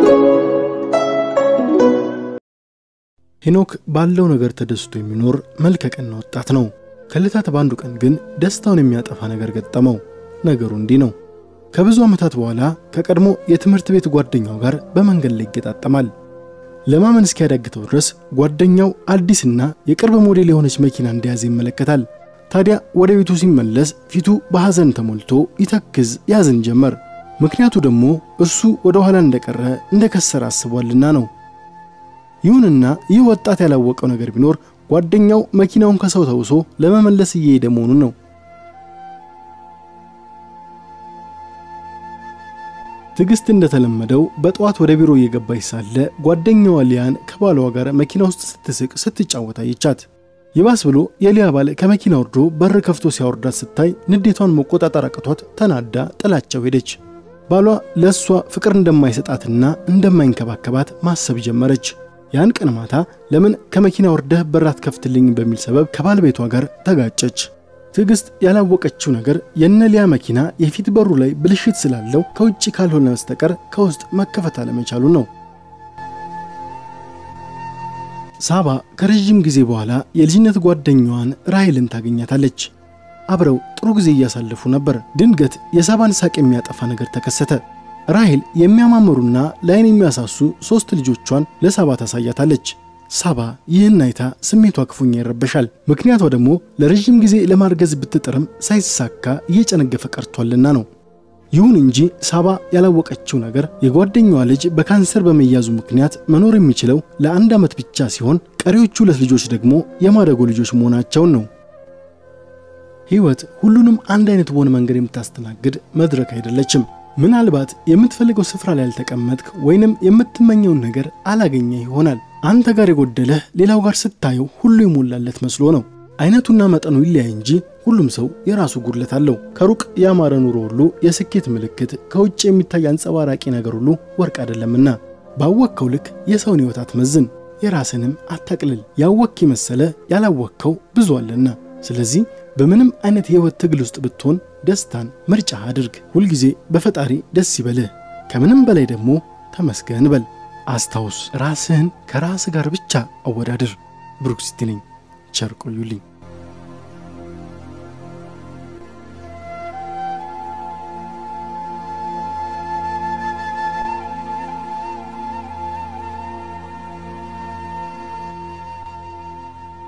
ሄኖክ ባለው ነገር ተደስቶ የሚኖር መልከቀና ወጣት ነው። ከለታት ባንዱ ቀን ግን ደስታውን የሚያጠፋ ነገር ገጠመው። ነገሩ እንዲህ ነው። ከብዙ ዓመታት በኋላ ከቀድሞ የትምህርት ቤት ጓደኛው ጋር በመንገድ ላይ ይገጣጠማል። ለማመን እስኪያዳግተው ድረስ ጓደኛው አዲስና የቅርብ ሞዴል የሆነች መኪና እንደያዘ ይመለከታል። ታዲያ ወደ ቤቱ ሲመለስ ፊቱ በሐዘን ተሞልቶ ይተክዝ ያዝን ጀመር። ምክንያቱ ደግሞ እሱ ወደ ኋላ እንደቀረ እንደከሰረ አስቧልና ነው። ይሁንና ይህ ወጣት ያላወቀው ነገር ቢኖር ጓደኛው መኪናውን ከሰው ተውሶ ለመመለስ እየሄደ መሆኑን ነው። ትግስት እንደተለመደው በጠዋት ወደ ቢሮ እየገባች ሳለ ጓደኛዋ ሊያን ከባሏ ጋር መኪና ውስጥ ስትስቅ ስትጫወት አየቻት። ይባስ ብሎ የሊያ ባል ከመኪና ወርዶ በር ከፍቶ ሲያወርዳት ስታይ ንዴቷን መቆጣጠር አቅቷት ተናዳ ጥላቸው ሄደች። ባሏ ለሷ ፍቅር እንደማይሰጣትና እንደማይንከባከባት ማሰብ ጀመረች። ያን ቀን ማታ ለምን ከመኪና ወርደህ በራት ከፍትልኝ በሚል ሰበብ ከባለቤቷ ጋር ተጋጨች። ትግስት ያላወቀችው ነገር የነሊያ መኪና የፊት በሩ ላይ ብልሽት ስላለው ከውጪ ካልሆነ በስተቀር ከውስጥ መከፈት አለመቻሉ ነው። ሳባ ከረጅም ጊዜ በኋላ የልጅነት ጓደኛዋን ራሄልን ታገኛታለች። አብረው ጥሩ ጊዜ እያሳለፉ ነበር። ድንገት የሳባን ሳቅ የሚያጠፋ ነገር ተከሰተ። ራሄል የሚያማምሩና ላይን የሚያሳሱ 3 ልጆቿን ለሳባ ታሳያታለች። ሳባ ይህን አይታ ስሜቷ ክፉኛ ይረበሻል። ምክንያቱ ደግሞ ለረጅም ጊዜ ለማርገዝ ብትጥርም ሳይሳካ እየጨነገፈ ቀርቷልና ነው። ይሁን እንጂ ሳባ ያላወቀችው ነገር የጓደኛዋ ልጅ በካንሰር በመያዙ ምክንያት መኖር የሚችለው ለአንድ ዓመት ብቻ ሲሆን ቀሪዎቹ 2 ልጆች ደግሞ የማደጎ ልጆች መሆናቸው ነው። ህይወት ሁሉንም አንድ አይነት በሆነ መንገድ የምታስተናግድ መድረክ አይደለችም። ምናልባት የምትፈልገው ስፍራ ላይ ያልተቀመጥክ ወይንም የምትመኘው ነገር አላገኘ ይሆናል። አንተ ጋር የጎደለህ ሌላው ጋር ስታየው ሁሉ ይሞላለት መስሎ ነው። አይነቱና መጠኑ ይለያይ እንጂ ሁሉም ሰው የራሱ ጉድለት አለው። ከሩቅ ያማረ ኑሮ ሁሉ የስኬት ምልክት፣ ከውጭ የሚታይ አንጸባራቂ ነገር ሁሉ ወርቅ አይደለምና ባወቅከው ልክ የሰውን ህይወት አትመዝን፣ የራስንም አታቅልል። ያወቅክ መሰለ ያላወቅከው ብዙ አለና ስለዚህ በምንም አይነት የህይወት ትግል ውስጥ ብትሆን ደስታን ምርጫ አድርግ። ሁሉ ጊዜ በፈጣሪ ደስ ይበልህ፣ ከምንም በላይ ደግሞ ተመስገን በል። አስታውስ፣ ራስህን ከራስ ጋር ብቻ አወዳድር። ብሩክ ሲቲ ነኝ። ቸር ቆዩልኝ።